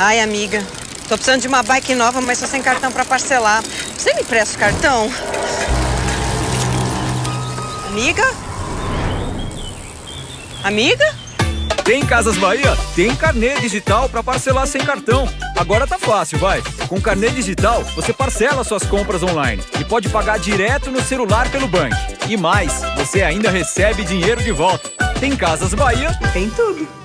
Ai, amiga, tô precisando de uma bike nova, mas tô sem cartão pra parcelar. Você me empresta o cartão? Amiga? Amiga? Tem Casas Bahia? Tem carnê digital para parcelar sem cartão. Agora tá fácil, vai. Com carnê digital, você parcela suas compras online e pode pagar direto no celular pelo banco. E mais, você ainda recebe dinheiro de volta. Tem Casas Bahia? Tem tudo.